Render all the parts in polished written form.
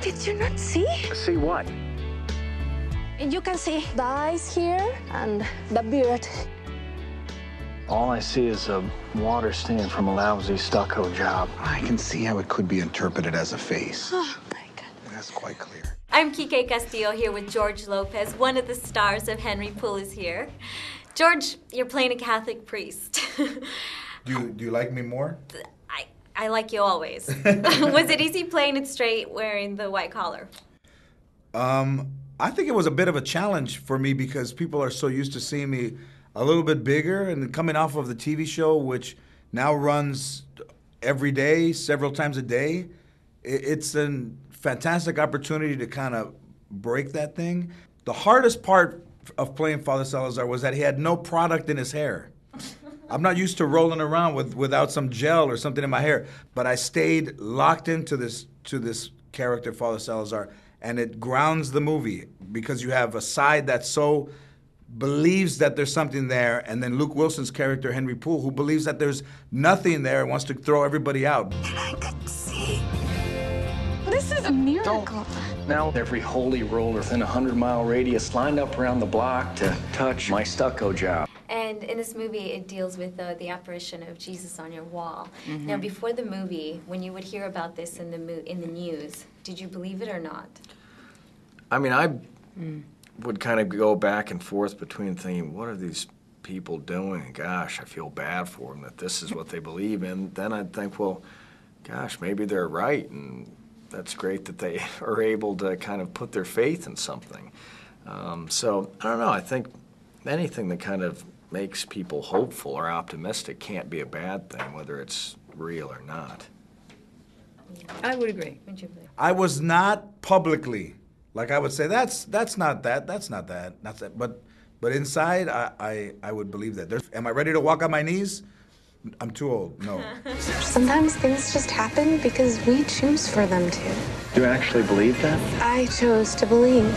Did you not see? See what? You can see the eyes here and the beard. All I see is a water stain from a lousy stucco job. I can see how it could be interpreted as a face. Oh, my God. That's quite clear. I'm Kike Castillo here with George Lopez. One of the stars of Henry Poole is here. George, you're playing a Catholic priest. Do you like me more? I like you always. Was it easy playing it straight wearing the white collar? I think it was a bit of a challenge for me because people are so used to seeing me a little bit bigger and coming off of the TV show, which now runs every day, several times a day. It's a fantastic opportunity to kind of break that thing. The hardest part of playing Father Salazar was that he had no product in his hair. I'm not used to rolling around without some gel or something in my hair, but I stayed locked into this character, Father Salazar, and it grounds the movie because you have a side that so believes that there's something there, and then Luke Wilson's character, Henry Poole, who believes that there's nothing there and wants to throw everybody out. And I could see. This is a miracle. Now every holy roller within a 100-mile radius lined up around the block to touch my stucco job. And in this movie, it deals with the apparition of Jesus on your wall. Mm-hmm. Now, before the movie, when you would hear about this in the news, did you believe it or not? I mean, I would kind of go back and forth between thinking, what are these people doing? Gosh, I feel bad for them that this is what they believe in. Then I'd think, well, gosh, maybe they're right, and that's great that they are able to kind of put their faith in something. So, I don't know, I think anything that kind of makes people hopeful or optimistic can't be a bad thing, whether it's real or not. I would agree. I was not publicly, like I would say, that's not that, but inside, I would believe that. Am I ready to walk on my knees? I'm too old, no. Sometimes things just happen because we choose for them to. Do you actually believe that? I chose to believe.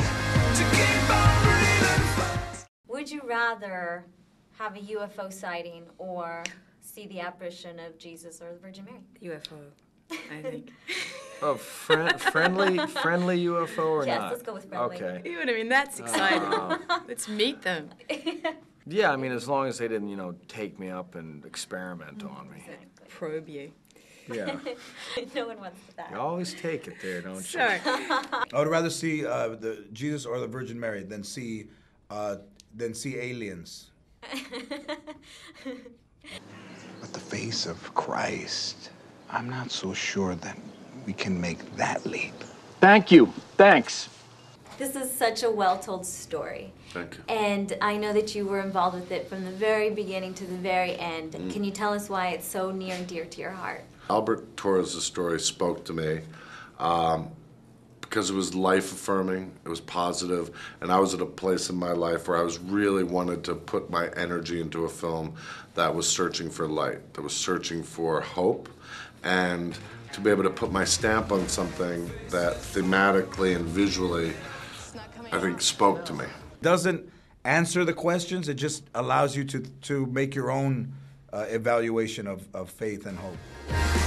Would you rather have a UFO sighting or see the apparition of Jesus or the Virgin Mary? UFO, I think. Oh, friendly UFO or yes, not? Yes, let's go with friendly. Okay. You know what I mean? That's exciting. Let's meet them. Yeah, I mean, as long as they didn't, take me up and experiment on me. Exactly. Probe you. Yeah. No one wants that. You always take it there, don't you? Sorry. I would rather see the Jesus or the Virgin Mary than see aliens. But the face of Christ, I'm not so sure that we can make that leap. Thank you. Thanks. This is such a well-told story. Thank you. And I know that you were involved with it from the very beginning to the very end. Can you tell us why it's so near and dear to your heart? Albert Torres' story spoke to me because it was life-affirming, it was positive, and I was at a place in my life where I was really wanted to put my energy into a film that was searching for light, that was searching for hope, and to be able to put my stamp on something that thematically and visually, I think, spoke to me. Doesn't answer the questions, it just allows you to make your own evaluation of faith and hope.